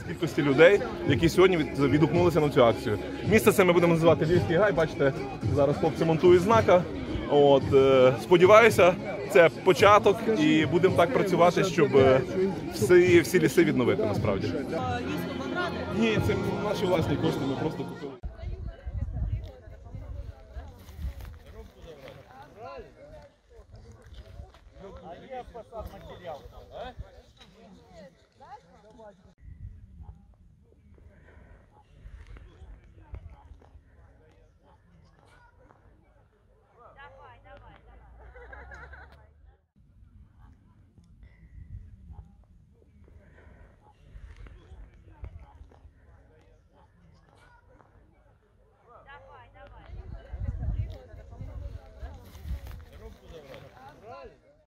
кількості людей, які сьогодні відгукнулися на цю акцію. Місце це ми будемо називати Львівський гай. Бачите, зараз хлопці монтують знака. Сподіваюся, це початок і будемо так працювати, щоб всі ліси відновити насправді. Ні, це наші власні кошти, ми просто купили.